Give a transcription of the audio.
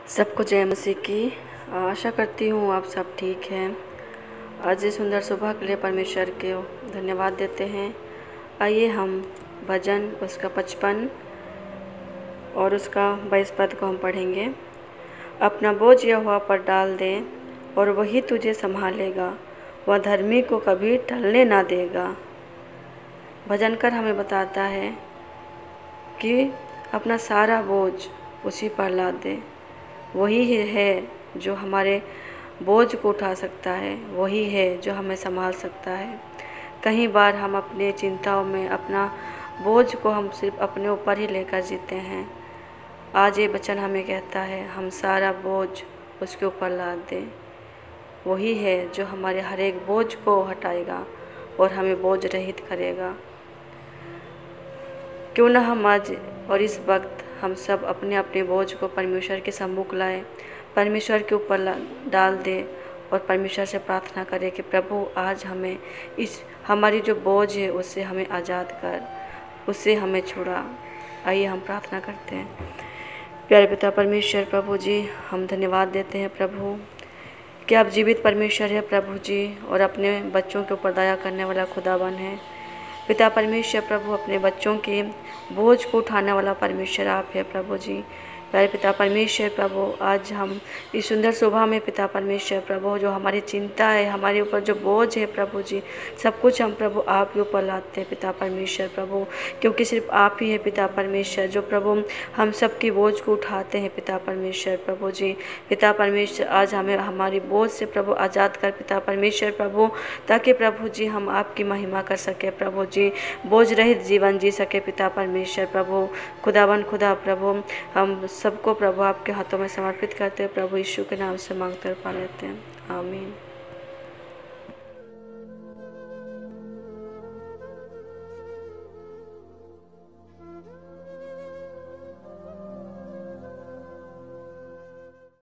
सबको जय मसीह की। आशा करती हूँ आप सब ठीक हैं। आज इस सुंदर सुबह के लिए परमेश्वर के धन्यवाद देते हैं। आइए हम भजन उसका 55 और उसका 22 पद को हम पढ़ेंगे। अपना बोझ यहोवा पर डाल दे और वही तुझे संभालेगा, वह धर्मी को कभी टलने ना देगा। भजनकर हमें बताता है कि अपना सारा बोझ उसी पर लाद दे। वही है जो हमारे बोझ को उठा सकता है, वही है जो हमें संभाल सकता है। कई बार हम अपने चिंताओं में अपना बोझ को हम सिर्फ अपने ऊपर ही लेकर जीते हैं। आज ये वचन हमें कहता है हम सारा बोझ उसके ऊपर लाद दें। वही है जो हमारे हर एक बोझ को हटाएगा और हमें बोझ रहित करेगा। क्यों ना हम आज और इस वक्त हम सब अपने अपने बोझ को परमेश्वर के सम्मुख लाएं, परमेश्वर के ऊपर डाल दें और परमेश्वर से प्रार्थना करें कि प्रभु आज हमें हमारी जो बोझ है उससे हमें आज़ाद कर, उससे हमें छुड़ा। आइए हम प्रार्थना करते हैं। प्यारे पिता परमेश्वर प्रभु जी, हम धन्यवाद देते हैं प्रभु कि आप जीवित परमेश्वर है प्रभु जी, और अपने बच्चों के ऊपर दया करने वाला खुदावन है। पिता परमेश्वर प्रभु, अपने बच्चों के बोझ को उठाने वाला परमेश्वर आप है प्रभु जी। प्यारे पिता परमेश्वर प्रभु, आज हम इस सुंदर सुबह में पिता परमेश्वर प्रभु, जो हमारी चिंता है, हमारे ऊपर जो बोझ है प्रभु जी, सब कुछ हम प्रभु आपके ऊपर लाते हैं पिता परमेश्वर प्रभु, क्योंकि सिर्फ आप ही है पिता परमेश्वर जो प्रभु हम सबकी बोझ को उठाते हैं पिता परमेश्वर प्रभु जी। पिता परमेश्वर, आज हमें हमारी बोझ से प्रभु आज़ाद कर पिता परमेश्वर प्रभु, ताकि प्रभु जी हम आपकी महिमा कर सके प्रभु जी, बोझ रहित जीवन जी सके पिता परमेश्वर प्रभु। खुदावन खुदा प्रभु, हम सबको प्रभु आपके हाथों में समर्पित करते हैं प्रभु, यीशु के नाम से मांगते और पा लेते हैं, आमीन।